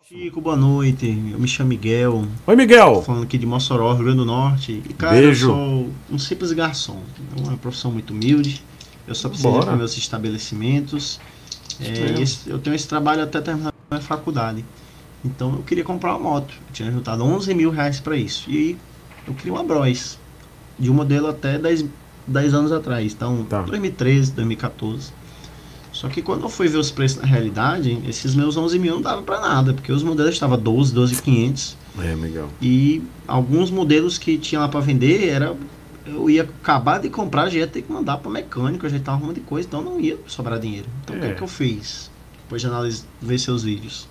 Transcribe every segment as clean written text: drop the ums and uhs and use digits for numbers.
Chico, boa noite. Eu me chamo Miguel, Oi, Miguel. falando aqui de Mossoró, Rio Grande do Norte. E, cara, eu Beijo. sou um simples garçom. É uma profissão muito humilde. Eu só preciso ir para Bora. meus estabelecimentos. É. Eu tenho esse trabalho até terminar a minha faculdade. Então eu queria comprar uma moto. Eu tinha juntado 11 mil reais para isso. E eu queria uma Bros. De um modelo até 10 anos atrás. Então, Tá. 2013, 2014. Só que quando eu fui ver os preços na realidade, esses meus 11 mil não davam para nada, porque os modelos estavam 12.500 É, Miguel. e alguns modelos que tinha lá para vender eu ia acabar de comprar, já ia ter que mandar para mecânico, a gente tava arrumando de coisa, então não ia sobrar dinheiro. Então o que é que eu fiz? Depois de ver seus vídeos,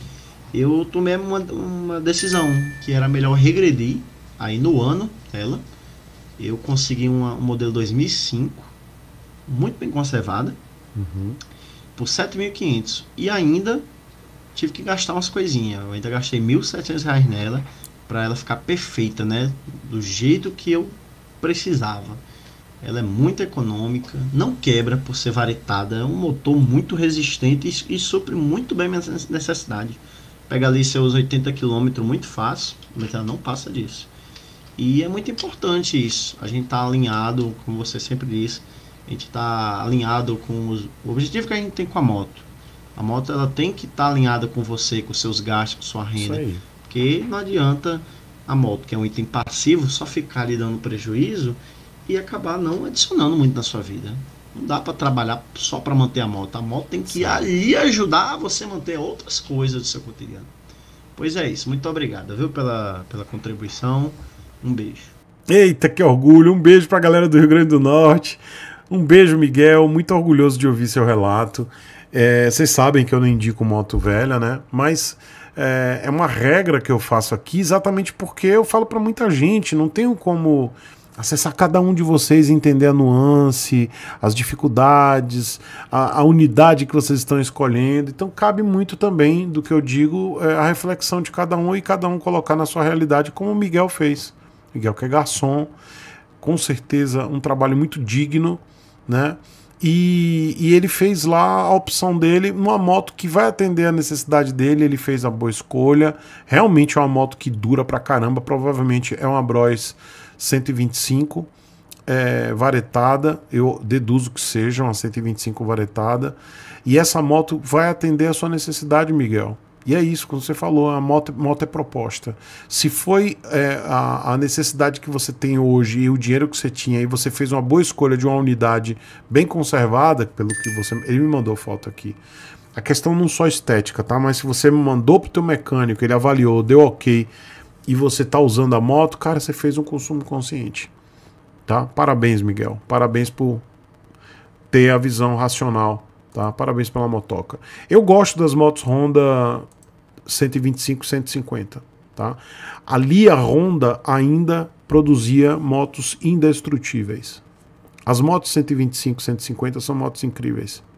eu tomei uma decisão que era melhor regredir. Aí no ano dela, eu consegui um modelo 2005, muito bem conservada, Uhum. por 7.500 e ainda tive que gastar umas coisinhas. Eu ainda gastei R$ 1.700 nela para ela ficar perfeita, né? Do jeito que eu precisava. Ela é muito econômica, não quebra por ser varetada, é um motor muito resistente e supre muito bem minha necessidade. Pega ali seus 80 km muito fácil, mas ela não passa disso. E é muito importante isso, a gente tá alinhado, como você sempre disse, a gente tá alinhado com o objetivo que a gente tem com a moto. A moto ela tem que estar alinhada com você, com seus gastos, com sua Isso renda. aí. Porque não adianta a moto, que é um item passivo, só ficar lhe dando prejuízo e acabar não adicionando muito na sua vida. Não dá para trabalhar só para manter a moto. A moto tem que lhe ajudar a você manter outras coisas do seu cotidiano. Pois é isso. Muito obrigado, viu, pela contribuição. Um beijo. Eita, que orgulho. Um beijo pra galera do Rio Grande do Norte. Um beijo, Miguel. Muito orgulhoso de ouvir seu relato. Vocês sabem que eu não indico moto velha, né? Mas é uma regra que eu faço aqui exatamente porque eu falo pra muita gente. Não tenho como acessar cada um de vocês e entender a nuance, as dificuldades, a unidade que vocês estão escolhendo. Então cabe muito também do que eu digo, a reflexão de cada um e cada um colocar na sua realidade, como o Miguel fez. Miguel que é garçom, com certeza um trabalho muito digno, né? E ele fez lá a opção dele, uma moto que vai atender a necessidade dele, ele fez a boa escolha. Realmente é uma moto que dura pra caramba, provavelmente é uma Bros 125 varetada, eu deduzo que seja uma 125 varetada, e essa moto vai atender a sua necessidade, Miguel. E é isso, como você falou, a moto é proposta. Se foi a necessidade que você tem hoje e o dinheiro que você tinha, e você fez uma boa escolha de uma unidade bem conservada, pelo que você... Ele me mandou foto aqui. A questão não só estética, tá? Mas se você me mandou pro teu mecânico, ele avaliou, deu ok, e você tá usando a moto, cara, você fez um consumo consciente. Tá? Parabéns, Miguel. Parabéns por ter a visão racional. Tá? Parabéns pela motoca. Eu gosto das motos Honda 125, 150. Tá? Ali a Honda ainda produzia motos indestrutíveis. As motos 125, 150 são motos incríveis.